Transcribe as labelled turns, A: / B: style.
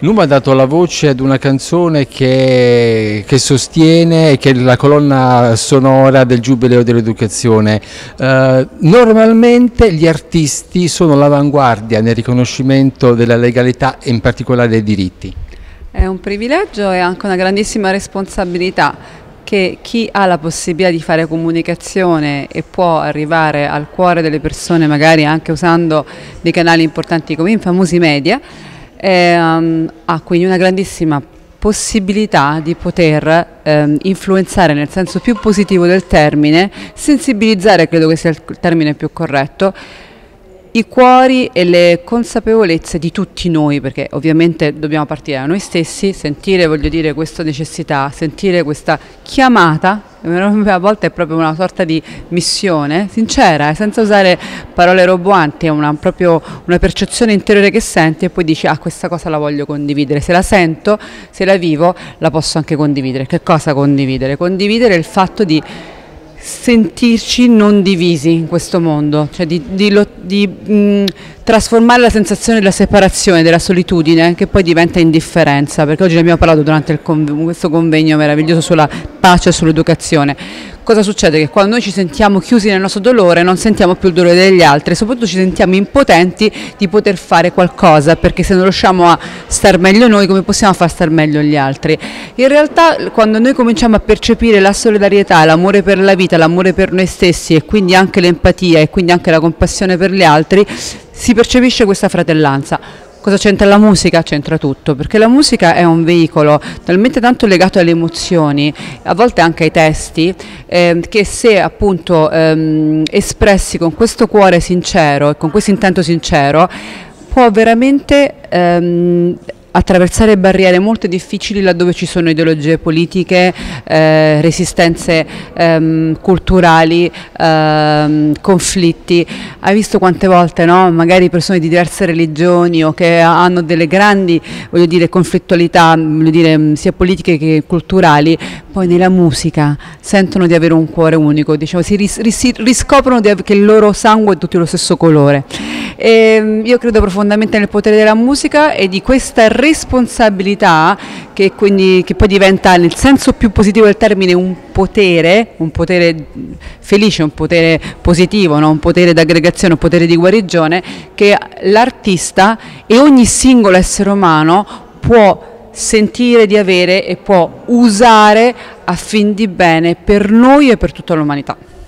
A: Numa ha dato la voce ad una canzone che sostiene che è la colonna sonora del Giubileo dell'Educazione. Normalmente gli artisti sono all'avanguardia nel riconoscimento della legalità e in particolare dei diritti.
B: È un privilegio e anche una grandissima responsabilità che chi ha la possibilità di fare comunicazione e può arrivare al cuore delle persone, magari anche usando dei canali importanti come i famosi media, ha quindi una grandissima possibilità di poter influenzare nel senso più positivo del termine, sensibilizzare, credo che sia il termine più corretto, i cuori e le consapevolezze di tutti noi, perché ovviamente dobbiamo partire da noi stessi, sentire, voglio dire, questa necessità, sentire questa chiamata, a volte è proprio una sorta di missione, sincera, senza usare parole roboanti, è proprio una percezione interiore che senti e poi dici, ah, questa cosa la voglio condividere, se la sento, se la vivo, la posso anche condividere. Che cosa condividere? Condividere il fatto di sentirci non divisi in questo mondo, cioè di trasformare la sensazione della separazione, della solitudine, che poi diventa indifferenza, perché oggi ne abbiamo parlato durante questo convegno meraviglioso sulla pace e sull'educazione. Cosa succede? Che quando noi ci sentiamo chiusi nel nostro dolore non sentiamo più il dolore degli altri e soprattutto ci sentiamo impotenti di poter fare qualcosa, perché se non riusciamo a star meglio noi, come possiamo far star meglio gli altri? In realtà quando noi cominciamo a percepire la solidarietà, l'amore per la vita, l'amore per noi stessi e quindi anche l'empatia e quindi anche la compassione per gli altri, si percepisce questa fratellanza. Cosa c'entra la musica? C'entra tutto, perché la musica è un veicolo talmente tanto legato alle emozioni, a volte anche ai testi, che se appunto espressi con questo cuore sincero e con questo intento sincero, può veramente attraversare barriere molto difficili laddove ci sono ideologie politiche, resistenze culturali, conflitti. Hai visto quante volte, no? Magari persone di diverse religioni o che hanno delle grandi, voglio dire, conflittualità, voglio dire, sia politiche che culturali, poi nella musica sentono di avere un cuore unico, diciamo, si riscoprono che il loro sangue è tutti lo stesso colore. E io credo profondamente nel potere della musica e di questa responsabilità che poi diventa, nel senso più positivo del termine, un potere felice, un potere positivo, no? Un potere d'aggregazione, un potere di guarigione che l'artista e ogni singolo essere umano può sentire di avere e può usare a fin di bene per noi e per tutta l'umanità.